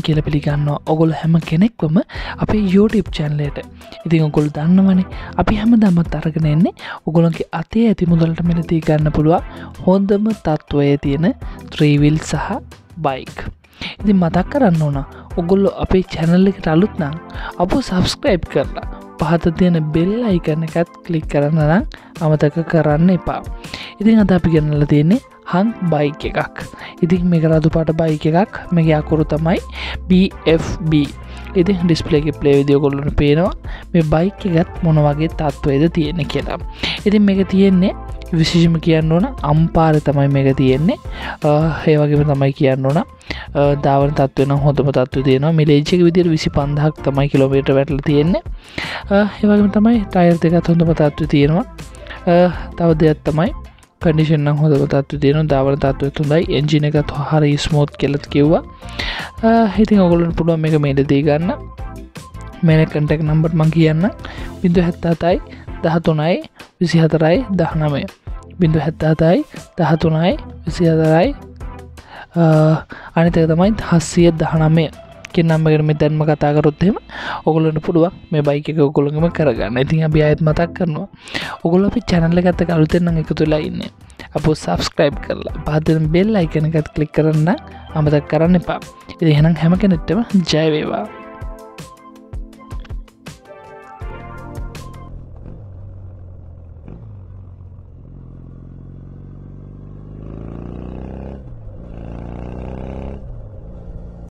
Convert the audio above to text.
කියලා පිළිගන්නවා ඔයගොල්ලෝ හැම කෙනෙක්වම අපේ YouTube channel එකට. ඉතින් ඔයගොල්ලෝ දන්නවනේ අපි හැමදාමත් අරගෙන එන්නේ ඔයගොල්ලන්ගේ අතේ ඇති මුදලට මිලදී ගන්න පුළුවන් හොඳම තත්වයේ තියෙන 3 wheel සහ bike. ඉතින් මතක් කරන්න ඕන ඔයගොල්ලෝ අපේ channel එකට අලුත් නම් අපව subscribe කරලා පහත තියෙන bell icon එකත් click කරන්න නම් අමතක කරන්න එපා. ඉතින් අද අපි ගෙනල්ලා තියෙන්නේ හංක් බයික් එකක්. ඉතින් මේක රතු පාට බයික් එකක්. මේකේ අකුරු තමයි BFB. ඉතින් ඩිස්ප්ලේ එකේ ප්ලේ වීඩියෝ ඔයගොල්ලන්ට පේනවා මේ බයික් එකත් මොන වගේ තත්ත්වයේද තියෙන්නේ කියලා. ඉතින් මේක තියෙන්නේ විශේෂම කියන්න ඕන අම්පාරේ තමයි මේක තියෙන්නේ. ඒ වගේම තමයි කියන්න ඕන දාවන තත්ත්වය නම් හොඳම තත්ත්වය තියෙනවා. මිලේජ් එක විදියට 25000ක් තමයි කිලෝමීටර වැටලා තියෙන්නේ. ඒ වගේම තමයි ටයර් දෙකත් හොඳම තත්ත්වය තියෙනවා. තව දෙයක් තමයි කන්ඩිෂන් නම් හොඳම තත්ත්වය තියෙනවා. දාවන තත්ත්වයත් හොඳයි. එන්ජින් එකත් හරිය ස්මූත් කියලාත් කිව්වා. ඉතින් ඔයගොල්ලන්ට පුළුවන් මේක මේලදී ගන්න. මේ කන්ටැක්ට් නම්බර් මම කියන්න 077යි 13යි 24යි 19 077යි 13යි 24යි අනිත් එක තමයි 719 කියන නම්බර එකට මෙතනම කතා කරොත් එහෙම ඔයගොල්ලන්ට පුළුවන් මේ බයික් එක ඔයගොල්ලන්ගම කරගන්න. ඉතින් අපි ආයෙත් මතක් කරනවා ඔයගොල්ලෝ අපේ channel එකට අලුතෙන් නම් එකතු වෙලා ඉන්නේ. අපෝ subscribe කරලා පහතින් bell icon එකත් click කරන්න අමතක කරන්න එපා. ඉතින් එහෙනම් හැම කෙනෙක්ටම ජය වේවා.